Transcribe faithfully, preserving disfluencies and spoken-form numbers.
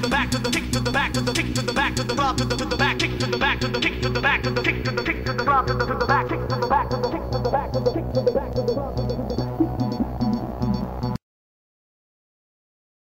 the back to the kick to the back to the kick to the back to the drop to the to the back kick to the back to the kick to the back to the kick to the kick to the drop to the to the back kick to the back to the kick to the back to the kick to the back to the drop to the